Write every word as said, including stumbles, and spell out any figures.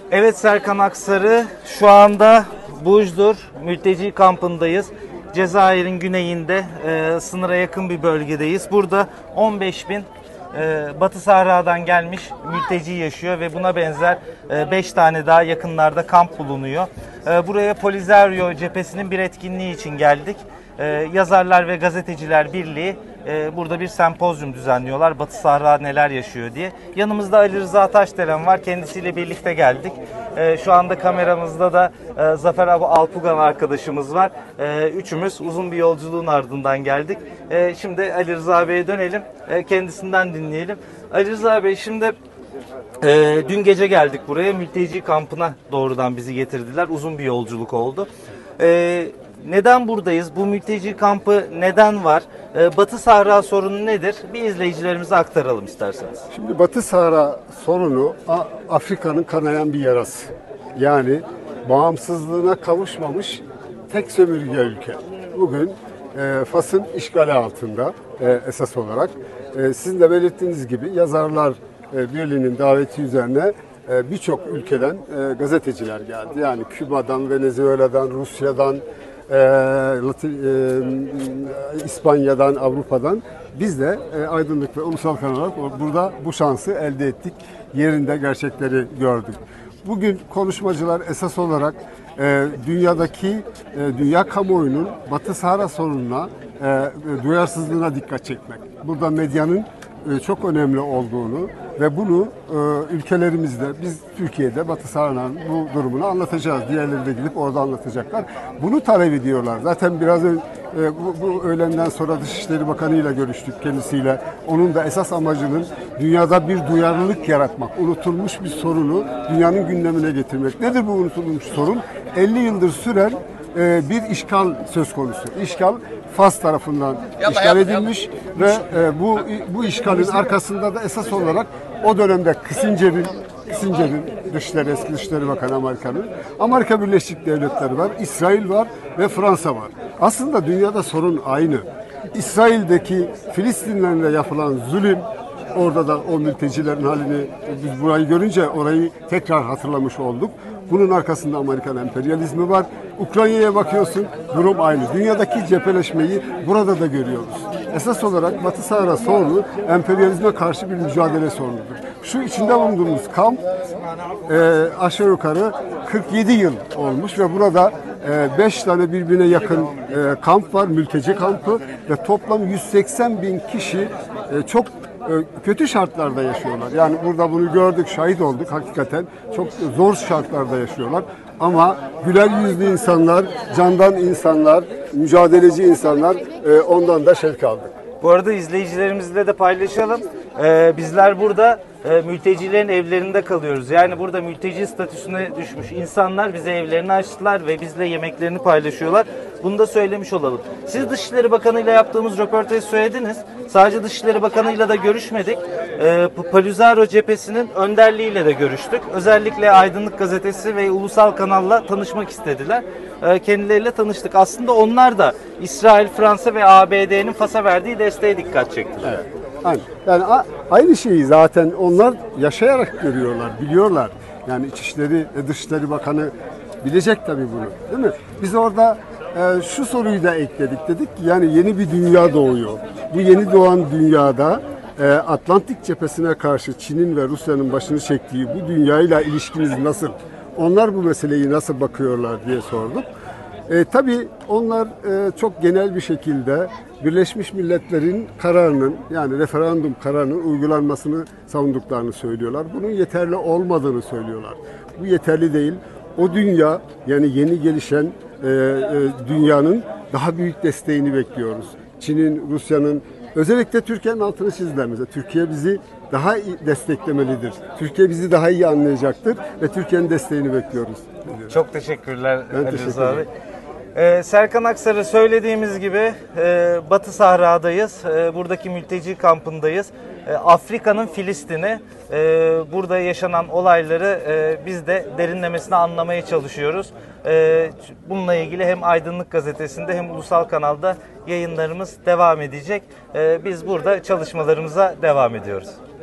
Evet Serkan Aksarı, şu anda Bujdur mülteci kampındayız. Cezayir'in güneyinde e, sınıra yakın bir bölgedeyiz. Burada on beş bin e, Batı Sahra'dan gelmiş mülteci yaşıyor ve buna benzer beş e, tane daha yakınlarda kamp bulunuyor. E, buraya Polisario cephesinin bir etkinliği için geldik. E, Yazarlar ve Gazeteciler Birliği e, burada bir sempozyum düzenliyorlar. Batı Sahra neler yaşıyor diye. Yanımızda Ali Rıza Taşdelen var. Kendisiyle birlikte geldik. E, şu anda kameramızda da e, Zafer Abu Alpugan arkadaşımız var. E, üçümüz uzun bir yolculuğun ardından geldik. E, şimdi Ali Rıza Bey'e dönelim. E, kendisinden dinleyelim. Ali Rıza Bey, şimdi e, dün gece geldik buraya. Mülteci kampına doğrudan bizi getirdiler. Uzun bir yolculuk oldu. E, Neden buradayız? Bu mülteci kampı neden var? Ee, Batı Sahra sorunu nedir? Bir izleyicilerimize aktaralım isterseniz. Şimdi Batı Sahra sorunu Afrika'nın kanayan bir yarası. Yani bağımsızlığına kavuşmamış tek sömürge ülke. Bugün e, Fas'ın işgali altında e, esas olarak. E, sizin de belirttiğiniz gibi Yazarlar e, Birliği'nin daveti üzerine e, birçok ülkeden e, gazeteciler geldi. Yani Küba'dan, Venezuela'dan, Rusya'dan, E, Latin, e, İspanya'dan, Avrupa'dan biz de e, Aydınlık ve Ulusal Kanal olarak burada bu şansı elde ettik. Yerinde gerçekleri gördük. Bugün konuşmacılar esas olarak e, dünyadaki e, dünya kamuoyunun Batı Sahra sorununa, e, duyarsızlığına dikkat çekmek. Burada medyanın e, çok önemli olduğunu ve bunu e, ülkelerimizde, biz Türkiye'de Batı Sahra'nın bu durumunu anlatacağız. Diğerleri de gidip orada anlatacaklar. Bunu talep ediyorlar. Zaten biraz önce e, bu, bu öğlenden sonra Dışişleri Bakanı ile görüştük kendisiyle. Onun da esas amacının dünyada bir duyarlılık yaratmak, unutulmuş bir sorunu dünyanın gündemine getirmek. Nedir bu unutulmuş sorun? elli yıldır süren e, bir işgal söz konusu. İşgal Fas tarafından işgal edilmiş ve e, bu bu işgalin arkasında da esas olarak o dönemde Kissinger'in Kissinger'in Dışişleri, eski Dışişleri Bakanı Amerika'nın, Amerika Birleşik Devletleri var, İsrail var ve Fransa var. Aslında dünyada sorun aynı. İsrail'deki Filistinlerle yapılan zulüm, orada da o mültecilerin halini biz burayı görünce orayı tekrar hatırlamış olduk. Bunun arkasında Amerikan emperyalizmi var. Ukrayna'ya bakıyorsun, durum aynı. Dünyadaki cepheleşmeyi burada da görüyoruz. Esas olarak Batı Sahra sorunu emperyalizme karşı bir mücadele sorunudur. Şu içinde bulunduğumuz kamp e, aşağı yukarı kırk yedi yıl olmuş ve burada beş e, tane birbirine yakın e, kamp var, mülteci kampı ve toplam yüz seksen bin kişi e, çok kötü şartlarda yaşıyorlar. Yani burada bunu gördük, şahit olduk hakikaten. Çok zor şartlarda yaşıyorlar. Ama güler yüzlü insanlar, candan insanlar, mücadeleci insanlar, ondan da şevk aldık. Bu arada izleyicilerimizle de paylaşalım. Ee, bizler burada e, mültecilerin evlerinde kalıyoruz. Yani burada mülteci statüsüne düşmüş insanlar bize evlerini açtılar ve bizle yemeklerini paylaşıyorlar. Bunu da söylemiş olalım. Siz Dışişleri Bakanı ile yaptığımız röportajı söylediniz. Sadece Dışişleri Bakanı ile de görüşmedik. E, Polisario cephesinin önderliğiyle de görüştük. Özellikle Aydınlık Gazetesi ve Ulusal Kanal'la tanışmak istediler. E, kendileriyle tanıştık. Aslında onlar da İsrail, Fransa ve A B D'nin Fas'a verdiği desteğe dikkat çektiler. Evet. Aynen. Yani aynı şeyi zaten onlar yaşayarak görüyorlar, biliyorlar. Yani İçişleri, Dışişleri Bakanı bilecek tabii bunu, değil mi? Biz orada e, şu soruyu da ekledik, dedik ki yani yeni bir dünya doğuyor. Bu yeni doğan dünyada e, Atlantik cephesine karşı Çin'in ve Rusya'nın başını çektiği bu dünyayla ilişkimiz nasıl? Onlar bu meseleyi nasıl bakıyorlar diye sorduk. E, tabii onlar e, çok genel bir şekilde Birleşmiş Milletler'in kararının, yani referandum kararının uygulanmasını savunduklarını söylüyorlar. Bunun yeterli olmadığını söylüyorlar. Bu yeterli değil. O dünya, yani yeni gelişen e, e, dünyanın daha büyük desteğini bekliyoruz. Çin'in, Rusya'nın, özellikle Türkiye'nin altını çizdiler mesela. Türkiye bizi daha iyi desteklemelidir. Türkiye bizi daha iyi anlayacaktır ve Türkiye'nin desteğini bekliyoruz. Çok teşekkürler Ben Ali teşekkür Rıza ederim. Bey. Ee, Serkan Aksarı, söylediğimiz gibi e, Batı Sahra'dayız. E, buradaki mülteci kampındayız. E, Afrika'nın Filistin'i. E, burada yaşanan olayları e, biz de derinlemesine anlamaya çalışıyoruz. E, bununla ilgili hem Aydınlık Gazetesi'nde hem Ulusal Kanal'da yayınlarımız devam edecek. E, biz burada çalışmalarımıza devam ediyoruz.